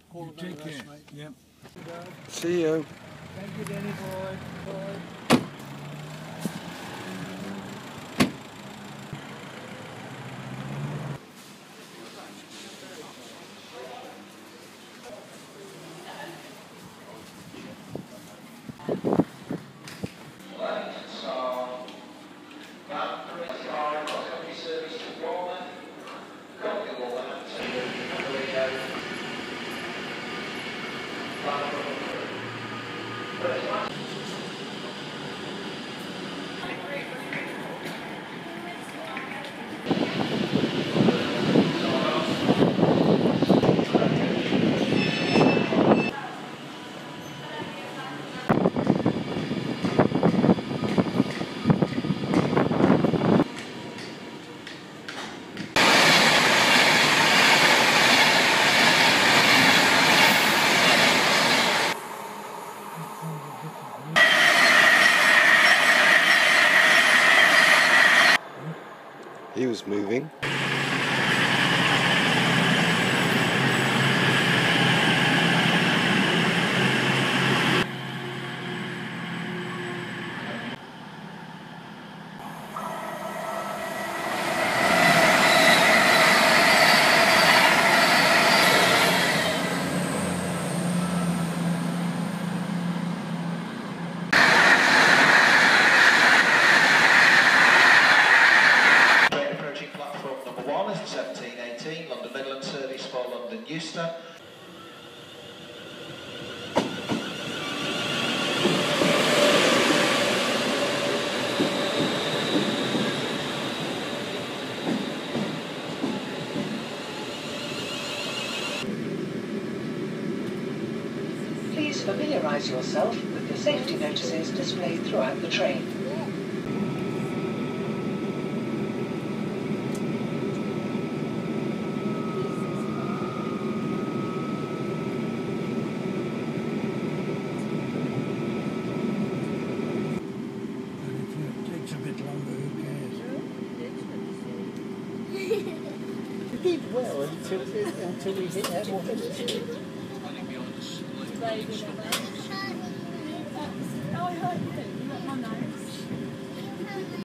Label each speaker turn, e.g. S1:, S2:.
S1: You take care. Yep.
S2: See you.
S1: Thank you, Danny boy. Bye.
S2: He was moving.
S3: Platform number 1 is the 1718 London Midland service for London Euston.
S4: Please familiarise yourself with the safety notices displayed throughout the train.
S1: Did well until we hit that water.
S5: Oh, I heard you. You got my nose.